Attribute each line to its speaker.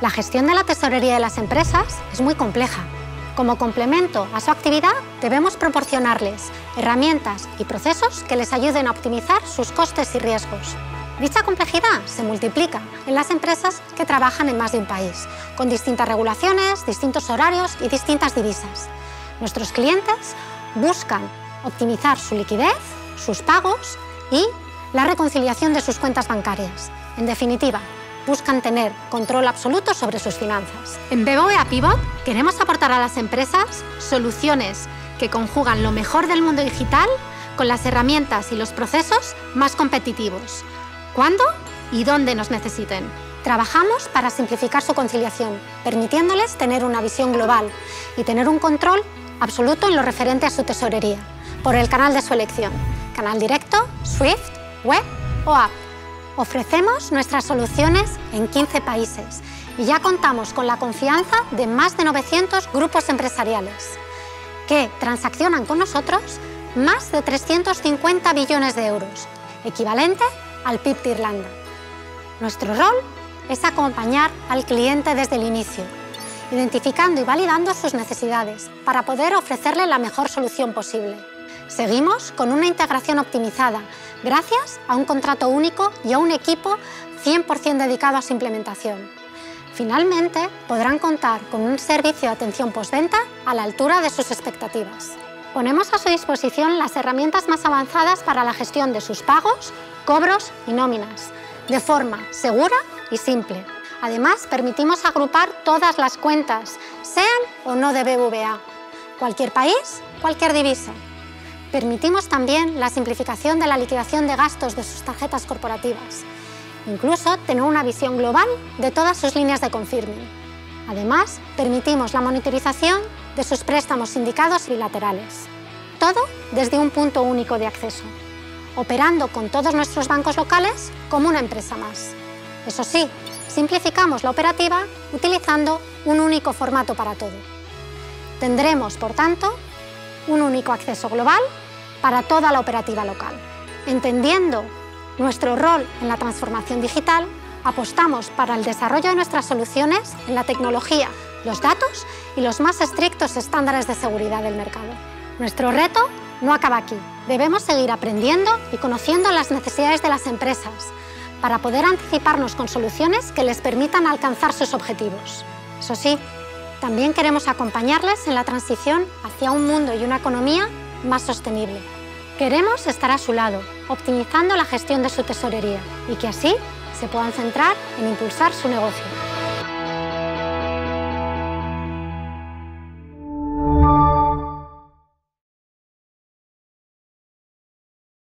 Speaker 1: La gestión de la tesorería de las empresas es muy compleja. Como complemento a su actividad, debemos proporcionarles herramientas y procesos que les ayuden a optimizar sus costes y riesgos. Dicha complejidad se multiplica en las empresas que trabajan en más de un país, con distintas regulaciones, distintos horarios y distintas divisas. Nuestros clientes buscan optimizar su liquidez, sus pagos y la reconciliación de sus cuentas bancarias. En definitiva, buscan tener control absoluto sobre sus finanzas. En BBVA Pivot queremos aportar a las empresas soluciones que conjugan lo mejor del mundo digital con las herramientas y los procesos más competitivos, cuando y dónde nos necesiten. Trabajamos para simplificar su conciliación, permitiéndoles tener una visión global y tener un control absoluto en lo referente a su tesorería, por el canal de su elección, canal directo, SWIFT, web o app. Ofrecemos nuestras soluciones en 15 países y ya contamos con la confianza de más de 900 grupos empresariales que transaccionan con nosotros más de 350 billones de euros, equivalente al PIB de Irlanda. Nuestro rol es acompañar al cliente desde el inicio, identificando y validando sus necesidades para poder ofrecerle la mejor solución posible. Seguimos con una integración optimizada, gracias a un contrato único y a un equipo 100% dedicado a su implementación. Finalmente, podrán contar con un servicio de atención postventa a la altura de sus expectativas. Ponemos a su disposición las herramientas más avanzadas para la gestión de sus pagos, cobros y nóminas, de forma segura y simple. Además, permitimos agrupar todas las cuentas, sean o no de BBVA, cualquier país, cualquier divisa. Permitimos también la simplificación de la liquidación de gastos de sus tarjetas corporativas, incluso tener una visión global de todas sus líneas de confirming. Además, permitimos la monitorización de sus préstamos sindicados bilaterales. Todo desde un punto único de acceso, operando con todos nuestros bancos locales como una empresa más. Eso sí, simplificamos la operativa utilizando un único formato para todo. Tendremos, por tanto, un único acceso global para toda la operativa local. Entendiendo nuestro rol en la transformación digital, apostamos para el desarrollo de nuestras soluciones en la tecnología, los datos y los más estrictos estándares de seguridad del mercado. Nuestro reto no acaba aquí. Debemos seguir aprendiendo y conociendo las necesidades de las empresas para poder anticiparnos con soluciones que les permitan alcanzar sus objetivos. Eso sí, también queremos acompañarles en la transición hacia un mundo y una economía más sostenible. Queremos estar a su lado, optimizando la gestión de su tesorería y que así se puedan centrar en impulsar su negocio.